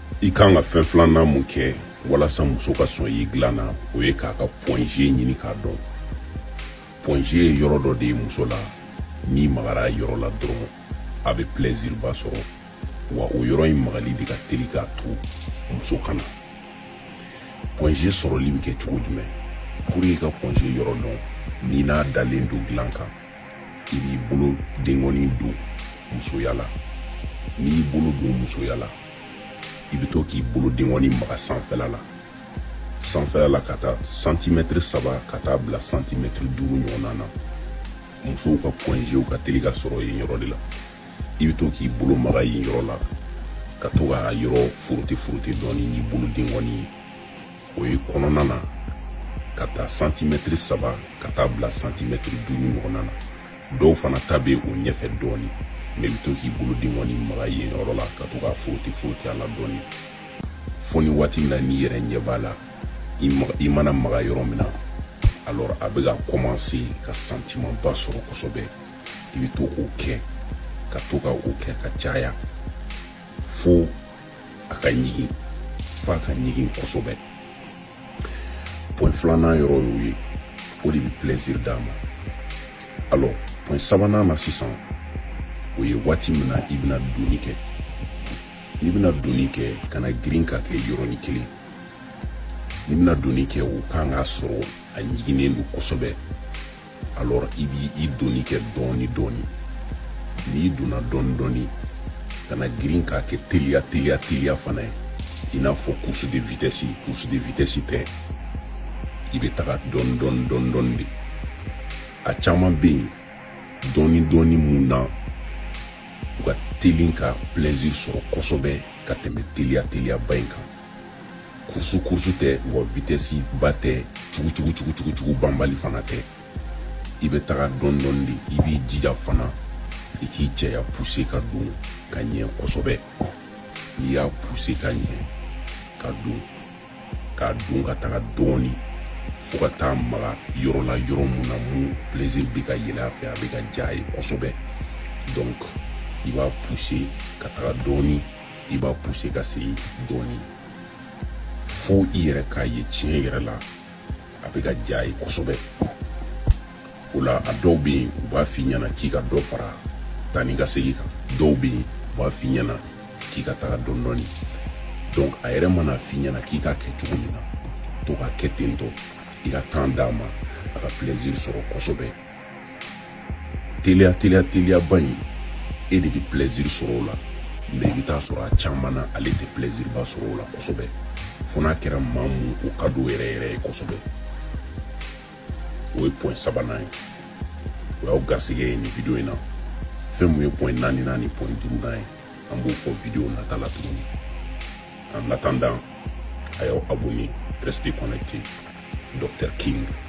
I kan ka fɛn filanan mun kɛ walasa muso ka sɔn i dilan na o ye k'a ka point G ɲini k'a dɔn. Point G ye yɔrɔ dɔ de ye muso la n'i magara yɔrɔ la dɔrɔn a bɛ plaisir ba sɔrɔ wa o yɔrɔ in magali de ka teli k'a to muso kana. Point G sɔrɔli bɛ kɛ cogo jumɛn? Pour i ka point G yɔrɔ dɔn n'i n'a dalen don dilan kan i b'i bolo dengɔnni don musoya la. N'i bolo don musoya la i bɛ to k'i bolo dengɔnni maga sanfɛla la. Sanfɛla la ka taa centimètre 3 ka taa bila centimètre 5 ɲɔgɔnna na. Musow ka point G ka teli ka sɔrɔ yen yɔrɔ de la. I bɛ to k'i bolo maga yen yɔrɔ la ka to ka yɔrɔ forote dɔɔni n'i bolo dengɔnni ye. O ye kɔnɔna na ka taa centimètre 3 ka taa bila centimètre 5 ɲɔgɔnna na. Dɔw fana ta bɛ o ɲɛfɛ dɔɔni mais i bɛ to k'i bolo dengɔnni maga yen yɔrɔ la ka to ka forote a la dɔɔni. Fo ni waati min na n'i yɛrɛ ɲɛ b'a la i mana maga yɔrɔ min na alors a bɛ ka commencer ka sentiment ba sɔrɔ kosɛbɛ. I bɛ to k'o kɛ ka to ka o kɛ ka caya fo a ka ɲigin f'a ka ɲigin kosɛbɛ. Point filanan yɔrɔ y'o ye o de bɛ plaisir d'a ma. Alors point sabanan na sisan o ye waati min na i bɛna donni kɛ. N'i bɛna donni kɛ kana girin ka kɛ yɔrɔnin kelen. N'i bɛna donni kɛ o kan k'a sɔrɔ a ɲiginen don kosɛbɛ. Alors i b'i donni kɛ dɔɔni dɔɔni. N'i donna dɔɔni dɔɔni kana girin k'a kɛ teliya fana ye. I n'a fɔ course de vitesse tɛ. I bɛ taga dɔɔni de. A caman bɛ yen dɔɔni mun na u ka teli ka plaisir sɔrɔ kosɛbɛ ka tɛmɛ teliya ba in kan. Course tɛ wa vitesse ba tɛ cugu banbali fana tɛ. I bɛ taga dɔɔni de. I b'i jija fana i k'i cɛya pousser ka don ka ɲɛ kosɛbɛ. N'i y'a pousser ka ɲɛ ka don ka taga dɔɔni fo ka taa maga yɔrɔ la yɔrɔ mun na mun plaisir bɛ ka yɛlɛ a fɛ a bɛ ka diya a ye kosɛbɛ. Donc i b'a pousser ka taga dɔɔni i b'a pousser ka se dɔɔni fo i yɛrɛ k'a ye tiɲɛ yɛrɛ la a bɛ ka diya a ye kosɛbɛ. O la a dɔw bɛ yen u b'a f'i ɲɛna k'i ka dɔ fara taa ni ka segin kan. Dɔw bɛ yen u b'a f'i ɲɛna k'i ka taga dɔɔni. Donc a yɛrɛ mana f'i ɲɛna k'i ka kɛ cogo min na to ka kɛ ten tɔ. I ka temps d'a ma a ka plaisir sɔrɔ kosɛbɛ. Teliya ba in e de bɛ plaisir sɔrɔ o la mais i bɛ taa sɔrɔ a caman na ale tɛ plaisir ba sɔrɔ o la kosɛbɛ. Fo n'a kɛra maa mun o ka d'o yɛrɛ ye kosɛbɛ. O ye point sabanan ye. O y'aw garisɛgɛ ye nin video in na. Fɛn mun ye point 4 ni point 5 ye an b'o fɔ video nata la tuguni. En attendant a y'aw abonné, restez connectés. Dr King.